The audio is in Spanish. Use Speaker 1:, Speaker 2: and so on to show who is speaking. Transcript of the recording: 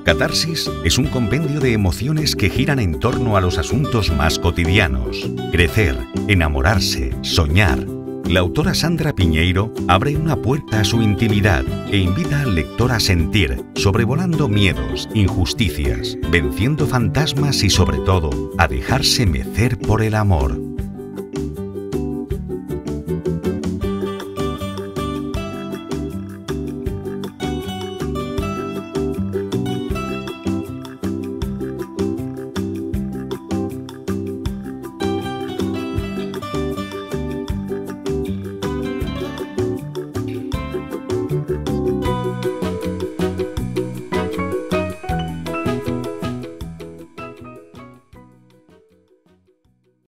Speaker 1: Catarsis es un compendio de emociones que giran en torno a los asuntos más cotidianos. Crecer, enamorarse, soñar. La autora Sandra Piñeiro abre una puerta a su intimidad e invita al lector a sentir, sobrevolando miedos, injusticias, venciendo fantasmas y sobre todo, a dejarse mecer por el amor.